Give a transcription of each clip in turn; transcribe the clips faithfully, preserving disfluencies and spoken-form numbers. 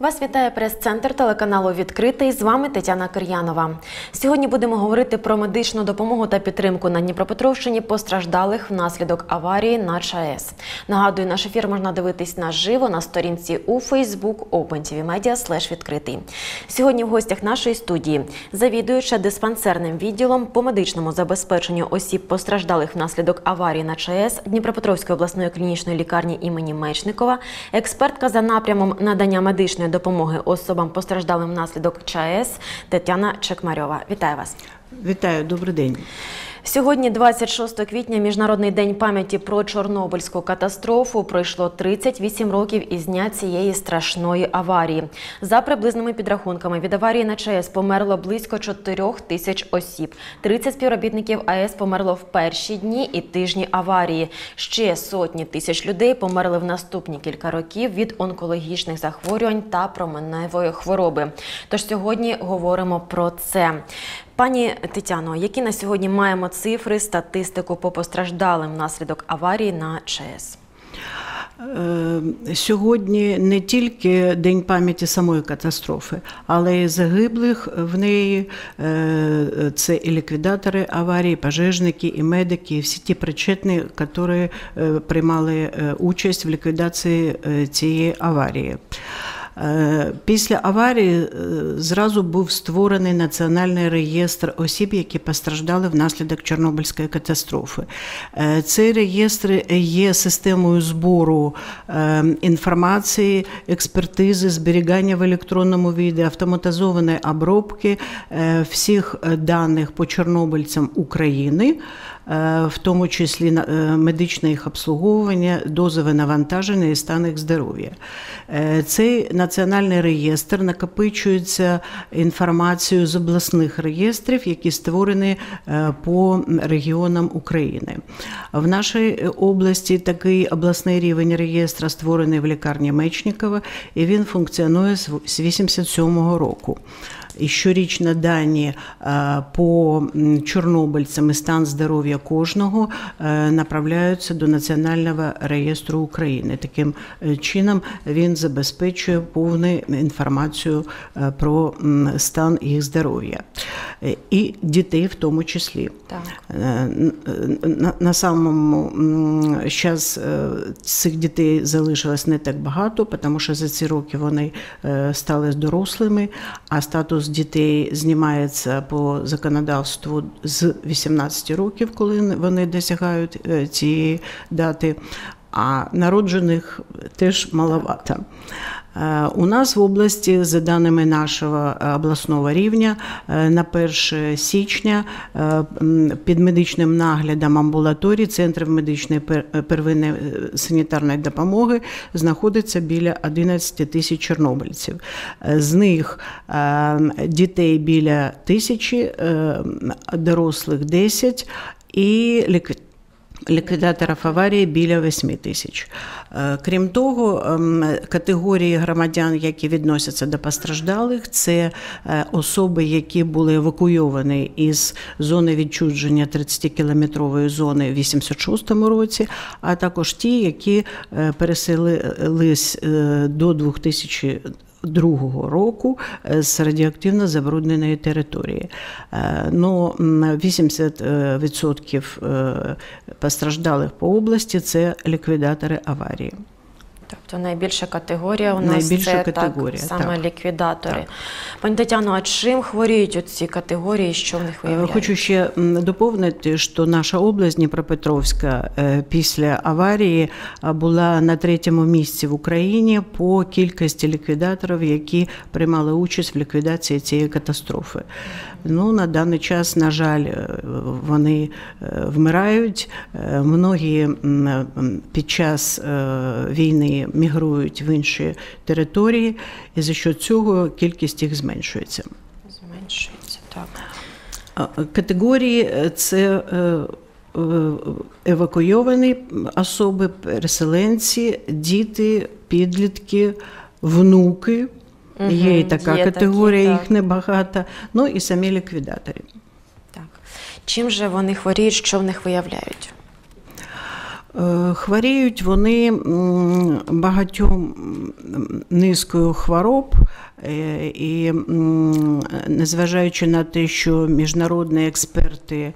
Вас вітає прес-центр телеканалу «Відкритий». З вами Тетяна Кир'янова. Сьогодні будемо говорити про медичну допомогу та підтримку на Дніпропетровщині постраждалих внаслідок аварії на ЧАЕС. Нагадую, наш ефір можна дивитись наживо на сторінці у Facebook OpenTVMedia слеш відкритий. Сьогодні в гостях нашої студії завідуюча диспансерним відділом по медичному забезпеченню осіб постраждалих внаслідок аварії на ЧАЕС Дніпропетровської обласної клінічної лікарні імені Мечникова, експертка за напрямом надання медичної допомоги особам постраждалим внаслідок ЧАЕС Тетяна Чекмарьова. Вітаю вас. Вітаю, добрий день. Сьогодні, двадцять шостого квітня, Міжнародний день пам'яті про Чорнобильську катастрофу. Пройшло тридцять вісім років із дня цієї страшної аварії. За приблизними підрахунками, від аварії на ЧАЕС померло близько чотирьох тисяч осіб. тридцять співробітників АЕС померло в перші дні і тижні аварії. Ще сотні тисяч людей померли в наступні кілька років від онкологічних захворювань та променевої хвороби. Тож сьогодні говоримо про це. Пані Тетяно, які на сьогодні маємо цифри, статистику по постраждалим внаслідок аварії на ЧАЕС? Сьогодні не тільки День пам'яті самої катастрофи, але й загиблих в неї. Це і ліквідатори аварії, пожежники, і медики, і всі ті причетні, які приймали участь в ліквідації цієї аварії. Після аварії зразу був створений Національний реєстр осіб, які постраждали внаслідок Чорнобильської катастрофи. Цей реєстр є системою збору інформації, експертизи, зберігання в електронному віді, автоматизованої обробки всіх даних по чорнобильцям України, в тому числі медичне їх обслуговування, дозове навантаження і стан їх здоров'я. Цей національний реєстр накопичується інформацією з обласних реєстрів, які створені по регіонам України. В нашій області такий обласний рівень реєстра створений в лікарні Мечникова, і він функціонує з вісімдесят сьомого року. І щорічно дані по чорнобильцям і стан здоров'я кожного направляються до Національного реєстру України. Таким чином він забезпечує повну інформацію про стан їх здоров'я. І дітей в тому числі. Так. На, на самому зараз цих дітей залишилось не так багато, тому що за ці роки вони стали дорослими, а статус дітей знімається по законодавству з вісімнадцяти років, коли вони досягають цієї дати, а народжених теж маловато. У нас в області, за даними нашого обласного рівня, на перше січня під медичним наглядом амбулаторій центрів медичної первинної санітарної допомоги знаходиться біля одинадцяти тисяч чорнобильців. З них дітей біля тисячі, дорослих десять і ліквідації. Ліквідаторів аварії біля восьми тисяч. Крім того, категорії громадян, які відносяться до постраждалих, це особи, які були евакуйовані із зони відчуження тридцятикілометрової зони в вісімдесят шостому році, а також ті, які переселились до дві тисячі другого року з радіоактивно забрудненої території. Но вісімдесят відсотків постраждалих по області – це ліквідатори аварії. Тобто найбільша категорія у нас найбільша це категорія, так, саме так. ліквідатори. Так. Пані Тетяно, а чим хворіють оці категорії, що в них виявляють? Хочу ще доповнити, що наша область Дніпропетровська після аварії була на третьому місці в Україні по кількості ліквідаторів, які приймали участь в ліквідації цієї катастрофи. Ну, на даний час, на жаль, вони вмирають. Многі під час війни мігрують в інші території, і за що цього кількість їх зменшується. Зменшується, так. Категорії – це евакуйовані особи, переселенці, діти, підлітки, внуки. Угу, є і така є категорія, такі, їх так. небагато. Ну і самі ліквідатори. Так. Чим же вони хворіють, що в них виявляють? Хворіють вони багатьом низкою хвороб, і незважаючи на те, що міжнародні експерти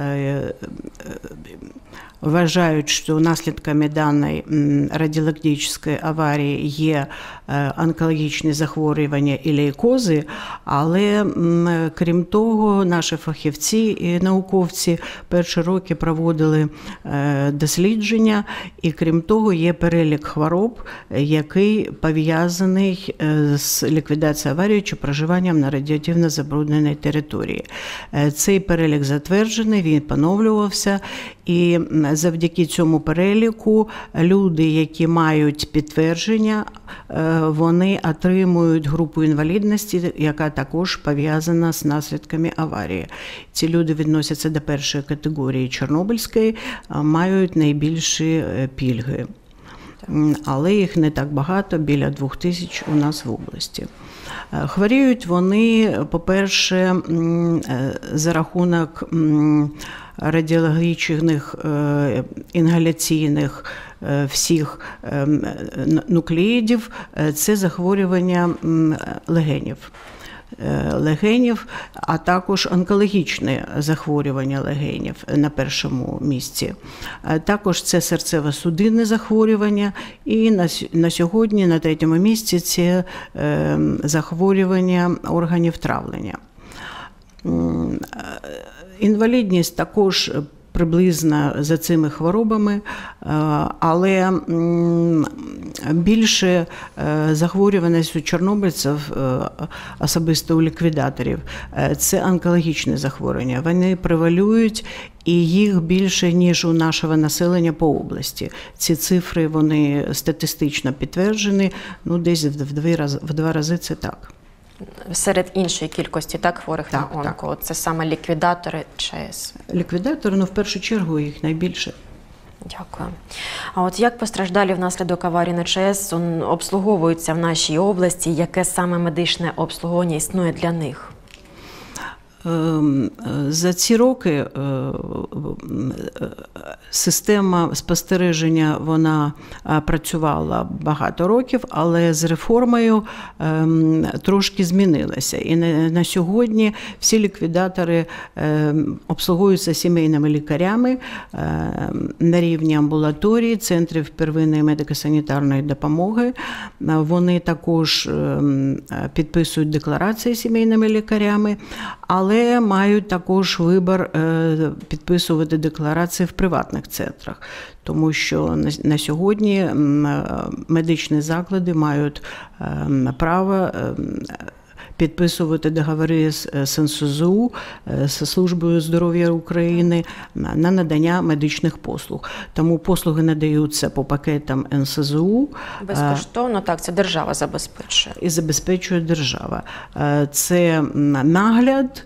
вважають, що наслідками даної радіологічної аварії є онкологічні захворювання і лейкози, але крім того, наші фахівці і науковці перші роки проводили дослідження, і крім того є перелік хвороб, який пов'язаний з ліквідацією аварії чи проживанням на радіоактивно забрудненій території. Цей перелік затверджений, він поновлювався, і завдяки цьому переліку люди, які мають підтвердження, вони отримують групу інвалідності, яка також пов'язана з наслідками аварії. Ці люди відносяться до першої категорії Чорнобильської, мають найбільші пільги. Але їх не так багато, біля двох тисяч у нас в області. Хворіють вони, по-перше, за рахунок радіологічних інгаляційних всіх нуклеїдів, це захворювання легенів. легенів, а також онкологічне захворювання легенів на першому місці. Також це серцево-судинне захворювання, і на сьогодні на третьому місці це захворювання органів травлення. Інвалідність також приблизно за цими хворобами, але більше захворюваність у чорнобильців, особисто у ліквідаторів, це онкологічні захворювання. Вони превалюють, і їх більше, ніж у нашого населення по області. Ці цифри, вони статистично підтверджені, ну десь в два рази, в два рази це так. Серед іншої кількості так, хворих так, на онко, так. Це саме ліквідатори ЧАЕС? Ліквідатори, ну в першу чергу їх найбільше. Дякую. А от як постраждалі внаслідок аварії на ЧАЕС обслуговуються в нашій області, яке саме медичне обслуговування існує для них? За ці роки система спостереження, вона працювала багато років, але з реформою трошки змінилася. І на сьогодні всі ліквідатори обслуговуються сімейними лікарями на рівні амбулаторії, центрів первинної медико-санітарної допомоги. Вони також підписують декларації сімейними лікарями, але Але мають також вибір підписувати декларації в приватних центрах, тому що на сьогодні медичні заклади мають право підписувати договори з ен ес зе у, з Службою здоров'я України на надання медичних послуг. Тому послуги надаються по пакетам ен ес зе у. Безкоштовно, так, це держава забезпечує. І забезпечує держава. Це нагляд,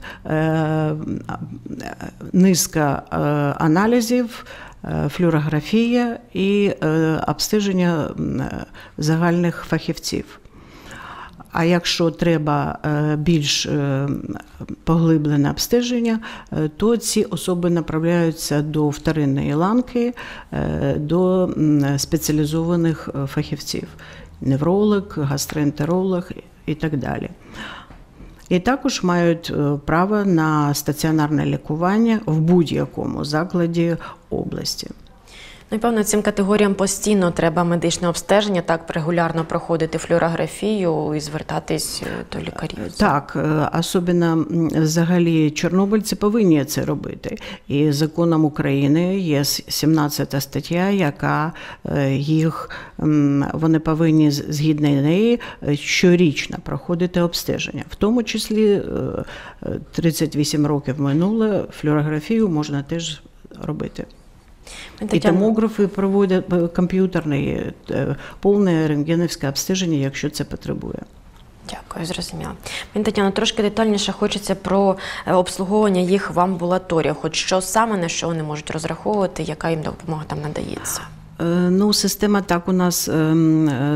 низка аналізів, флюорографія і обстеження загальних фахівців. А якщо треба більш поглиблене обстеження, то ці особи направляються до вторинної ланки, до спеціалізованих фахівців – невролог, гастроентеролог і так далі. І також мають право на стаціонарне лікування в будь-якому закладі області. Ну, і, певно, цим категоріям постійно треба медичне обстеження, так, регулярно проходити флюорографію і звертатись до лікарів. Так, особливо взагалі чорнобильці повинні це робити. І законом України є сімнадцята стаття, яка їх, вони повинні згідно неї щорічно проходити обстеження. В тому числі тридцять вісім років минуло, флюорографію можна теж робити. І томографи проводять комп'ютерне, повне рентгенівське обстеження, якщо це потребує. Дякую, зрозуміло. Мені, Тетяно, трошки детальніше хочеться про обслуговування їх в амбулаторіях. От що саме, на що вони можуть розраховувати, яка їм допомога там надається? Ну, система так у нас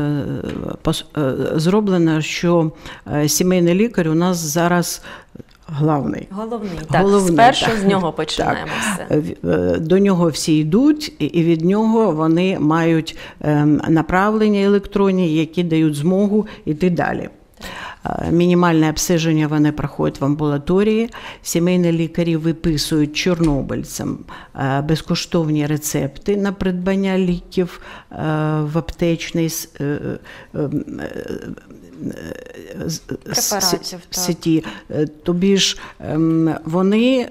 зроблена, що сімейний лікар у нас зараз главний. Головний, так. Головний, Спершу так. з нього починаємо Так. все. До нього всі йдуть, і від нього вони мають направлення електронні, які дають змогу йти далі. Мінімальне обстеження вони проходять в амбулаторії. Сімейні лікарі виписують чорнобильцям безкоштовні рецепти на придбання ліків в аптечній сіті. Тобі ж вони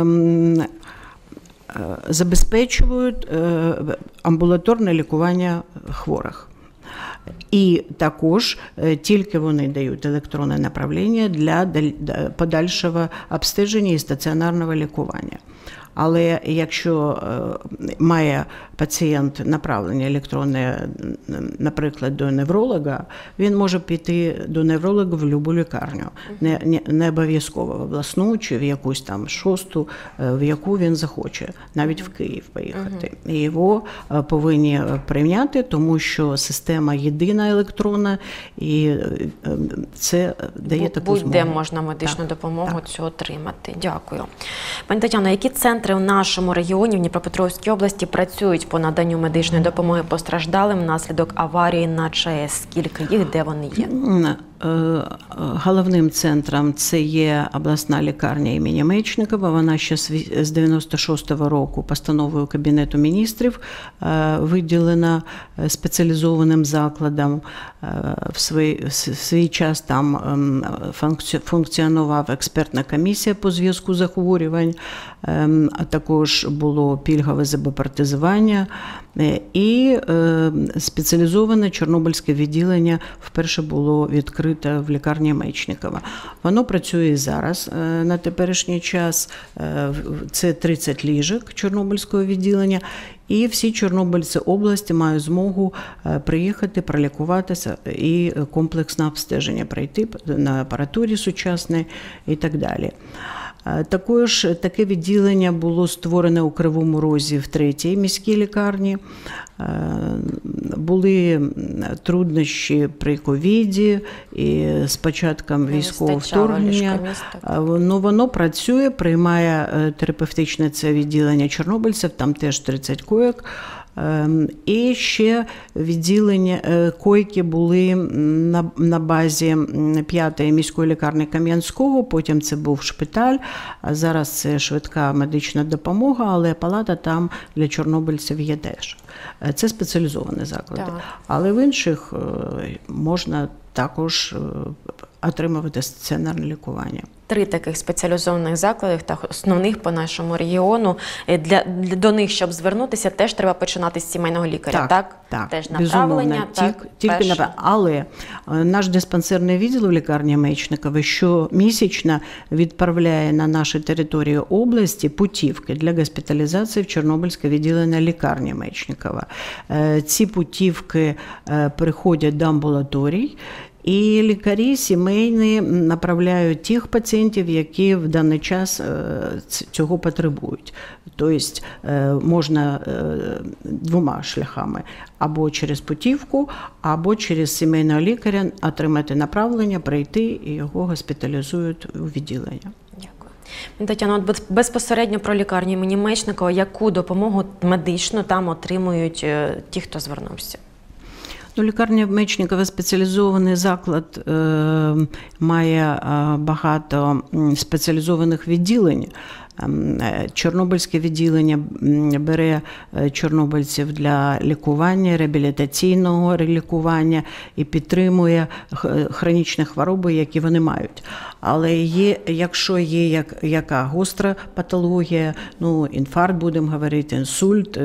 забезпечують амбулаторне лікування хворих. І також тільки вони дають електронне направлення для подальшого обстеження і стаціонарного лікування. Але якщо має пацієнт направлення електронне, наприклад, до невролога, він може піти до невролога в будь-яку лікарню. Не, не, не обов'язково в обласну чи в якусь там шосту, в яку він захоче, навіть в Київ поїхати. І його повинні прийняти, тому що система єдина електронна, і це дає таку змогу. Будь-де можна медичну так, допомогу так. цю отримати. Дякую. Пані Тетяно, які центри в нашому регіоні, в Дніпропетровській області, працюють по наданню медичної допомоги постраждалим внаслідок аварії на ЧАЕС? Скільки їх, де вони є? Головним центром це є обласна лікарня імені Мечникова. Вона ще з дев'яносто шостого року постановою Кабінету міністрів виділена спеціалізованим закладом. В свій, в свій час там функціонував експертна комісія по зв'язку захворювань, а також було пільгове забепартизування і спеціалізоване Чорнобильське відділення вперше було відкрите в лікарні Мечникова. Воно працює і зараз на теперішній час. Це тридцять ліжок Чорнобильського відділення. І всі чорнобильці області мають змогу приїхати, пролікуватися і комплексне обстеження пройти на апаратурі сучасній і так далі. Також таке відділення було створене у Кривому Розі в третій міській лікарні. Були труднощі при ковіді і з початком військового вторгнення. Но воно працює, приймає терапевтичне це відділення чорнобильців, там теж тридцять койок. І ще відділення койки були на, на базі п'ятої міської лікарні Кам'янського, потім це був шпиталь, а зараз це швидка медична допомога, але палата там для чорнобильців є теж. Це спеціалізовані заклади. Так. Але в інших можна також отримувати стаціонарне лікування. Три таких спеціалізованих закладів, та основних по нашому регіону. Для, для, до них, щоб звернутися, теж треба починати з сімейного лікаря, так? Так, так. Теж направлення, так, тільки направлення. Але наш диспансерний відділ у лікарні Мечникова щомісячно відправляє на наші території області путівки для госпіталізації в Чорнобильське відділення лікарні Мечникова. Ці путівки приходять до амбулаторій, і лікарі сімейні направляють тих пацієнтів, які в даний час цього потребують. Тобто можна двома шляхами. Або через путівку, або через сімейного лікаря отримати направлення, прийти і його госпіталізують у відділення. Дякую. Тетяно, от безпосередньо про лікарню імені Мечникова, яку допомогу медичну там отримують ті, хто звернувся? Ну, лікарня Мечникова спеціалізований заклад, е, має е, багато спеціалізованих відділень. Чорнобильське відділення бере чорнобильців для лікування, реабілітаційного лікування і підтримує хронічні хвороби, які вони мають. Але є, якщо є як, яка гостра патологія, ну, інфаркт, будемо говорити, інсульт,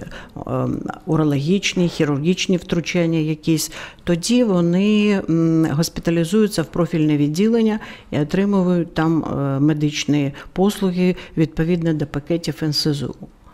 урологічні, хірургічні втручання якісь, тоді вони госпіталізуються в профільне відділення і отримують там медичні послуги відповідно до пакетів ен ес зе у.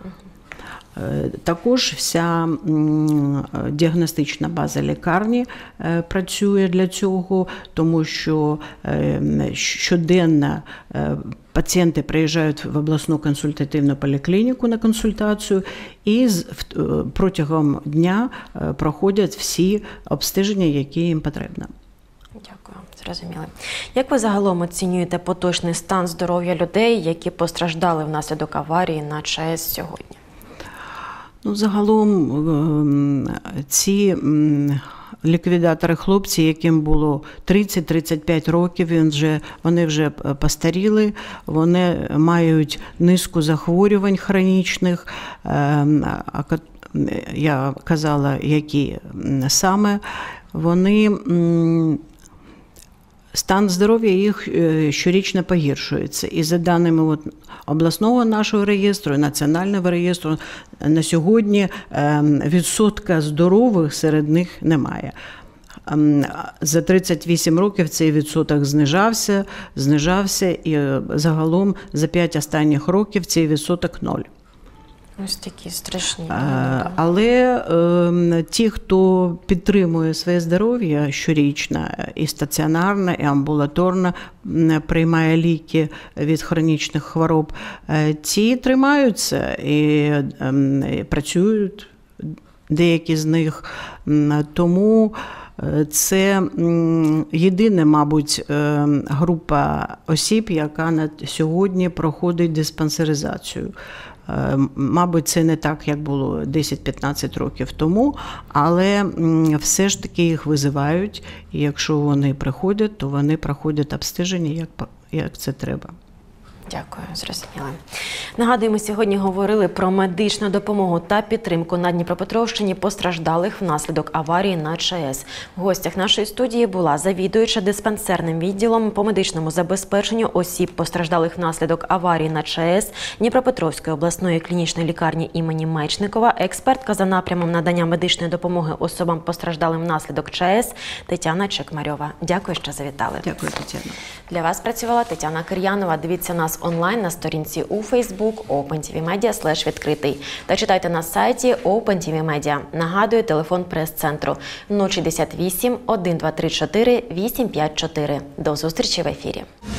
Також вся діагностична база лікарні працює для цього, тому що щоденно пацієнти приїжджають в обласну консультативну поліклініку на консультацію і протягом дня проходять всі обстеження, які їм потрібно. Дякую, зрозуміли. Як ви загалом оцінюєте поточний стан здоров'я людей, які постраждали внаслідок аварії на ЧАЕС сьогодні? Ну, загалом ці ліквідатори-хлопці, яким було тридцять-тридцять п'ять років, він вже, вони вже постаріли, вони мають низку захворювань хронічних, я казала, які саме, вони, стан здоров'я їх щорічно погіршується. І за даними от обласного нашого реєстру, національного реєстру, на сьогодні відсотка здорових серед них немає. За тридцять вісім років цей відсоток знижався, знижався, і загалом за п'ять останніх років цей відсоток ноль. Ось такі страшні. А, але е, ті, хто підтримує своє здоров'я щорічно, і стаціонарно, і амбулаторно приймає ліки від хронічних хвороб, е, ті тримаються і е, працюють, деякі з них. Тому це єдина, мабуть, група осіб, яка на сьогодні проходить диспансеризацію. Мабуть, це не так, як було десять-п'ятнадцять років тому, але все ж таки їх визивають, і якщо вони приходять, то вони проходять обстеження, як, як це треба. Дякую, зрозуміла. Нагадуємо, сьогодні говорили про медичну допомогу та підтримку на Дніпропетровщині постраждалих внаслідок аварії на ЧАЕС. В гостях нашої студії була завідуюча диспансерним відділом по медичному забезпеченню осіб, постраждалих внаслідок аварії на ЧАЕС Дніпропетровської обласної клінічної лікарні імені Мечникова, експертка за напрямом надання медичної допомоги особам, постраждалим внаслідок ЧАЕС Тетяна Чекмарьова. Дякую, що завітали. Дякую, Тетяна. Для вас працювала Тетяна Кир'янова. Дивіться нас онлайн на сторінці у Facebook OpenTVMedia слеш відкритий та читайте на сайті OpenTVMedia. Нагадую, телефон прес-центру нуль шістдесят вісім, один два три чотири, вісім п'ять чотири. До зустрічі в ефірі.